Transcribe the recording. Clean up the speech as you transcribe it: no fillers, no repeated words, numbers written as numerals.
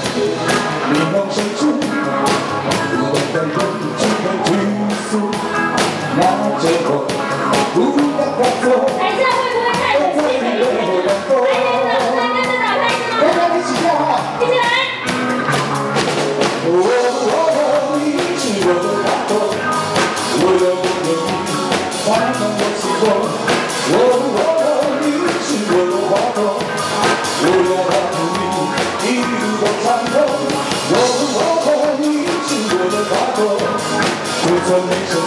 你梦深处，我的眼睛的情愫，拿着我，不要放手。 等一下会不会太冷？谢谢一点。来点掌声，跟着打开心吗？ 大家一起跳哈！ 一起来。 你是我的花朵，我有你，花让我心动。你是我的花朵，我要让你一路畅通。你是我的花朵，就算没什